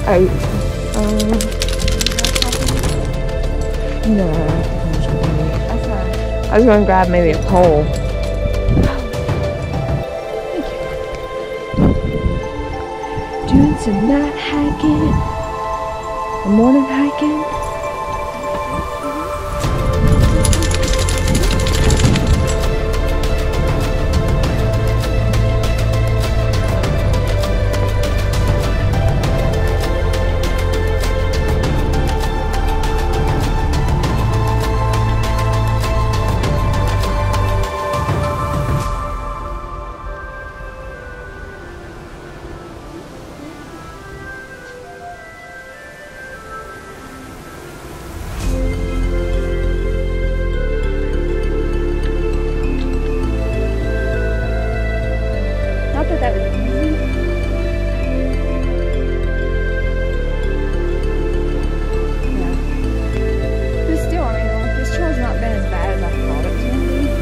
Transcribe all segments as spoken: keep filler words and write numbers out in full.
I, um, no, I think I'm just gonna wait. That's fine. I was going to grab maybe a pole. Doing some night hiking, or morning hiking. Not that that was easy. Yeah. But still, I mean, this trail's not been as bad as I thought it was going to be.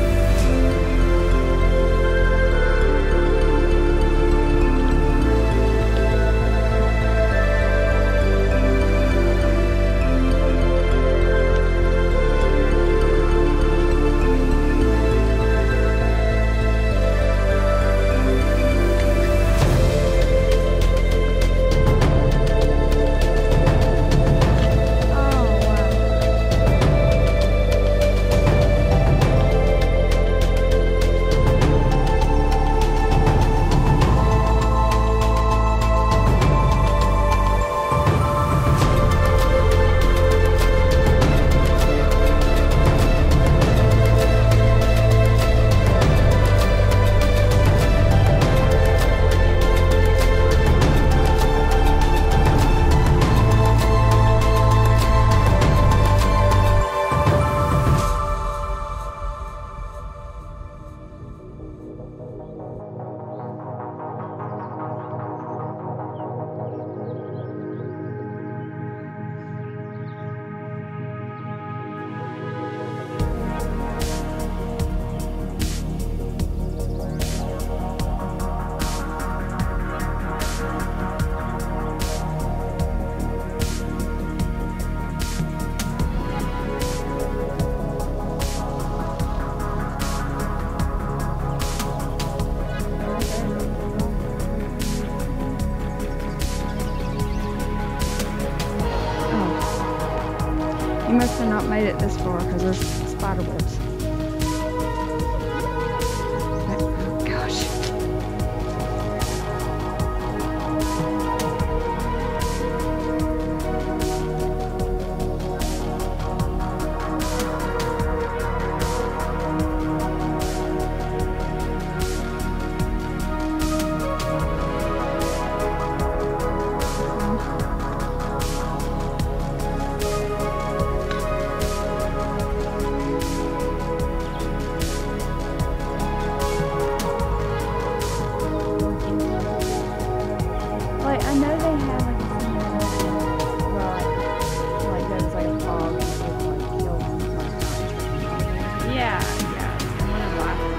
You must have not made it this far because there's spider webs. Oh gosh. Like, I know they have like a similar ride, like there's like a fog with like hills and whatnot. Yeah, yeah. I wanna laugh.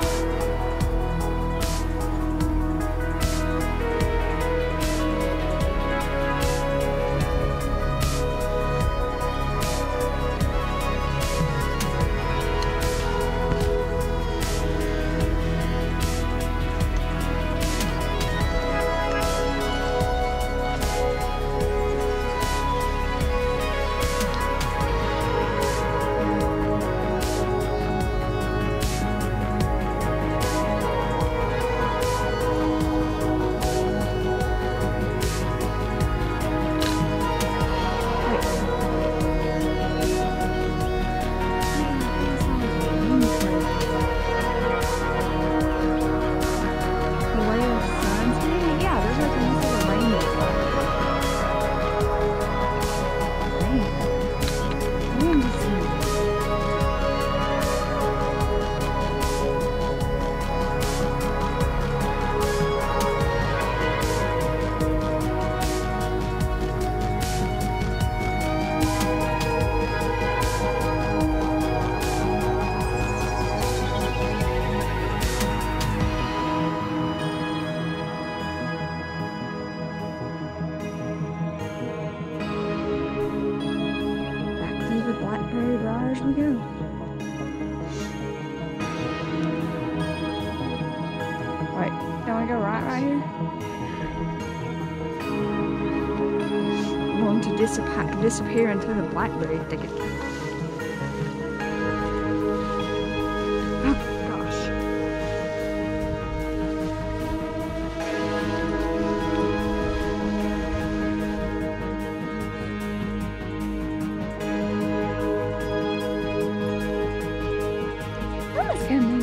Can we go right right here? I'm going to disappear, disappear into the blackberry thicket. Oh gosh. That was coming.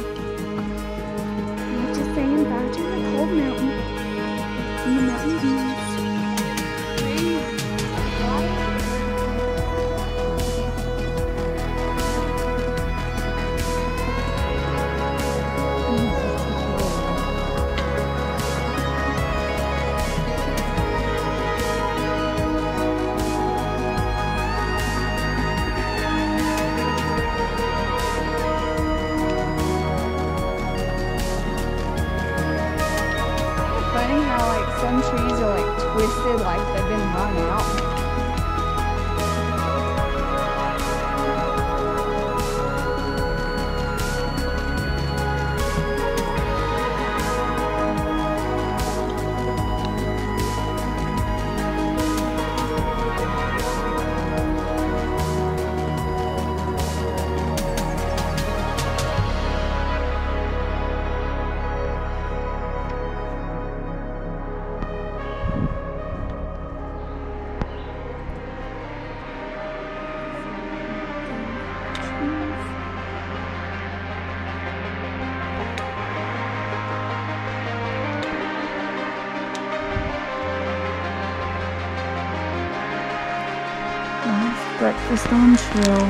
Just saying bye to the cold mountain. And the mountain views. Funny how like some trees are like twisted, like they've been hung out. Nice breakfast on trail.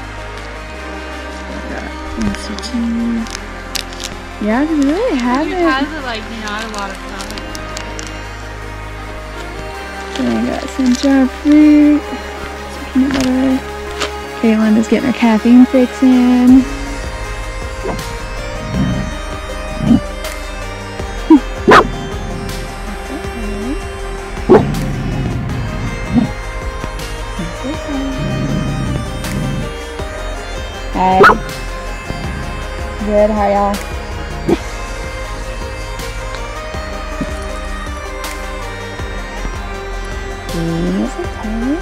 Fancy tea. Yeah, I really have It it. has it like not a lot of time. Then I got some jar fruit, some peanut butter. Caitlin is getting her caffeine fix in. Hey. Good, how y'all? It's okay.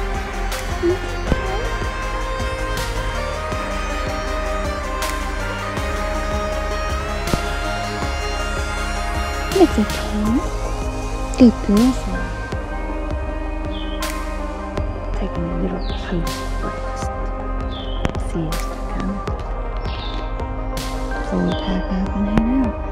It's okay. Good girl. Taking a little post-breakfast siesta kind of. Before we pack up and head out.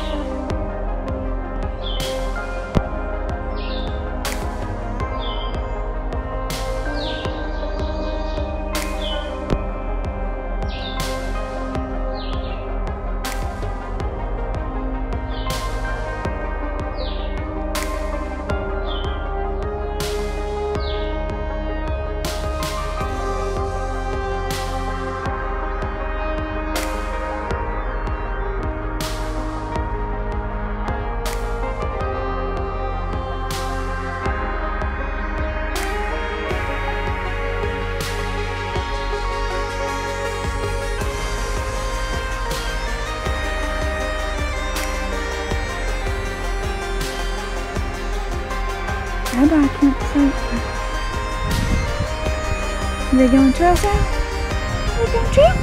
Bye bye, campsite. Are they going trail side? Are they going trail?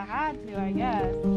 I had to, I guess.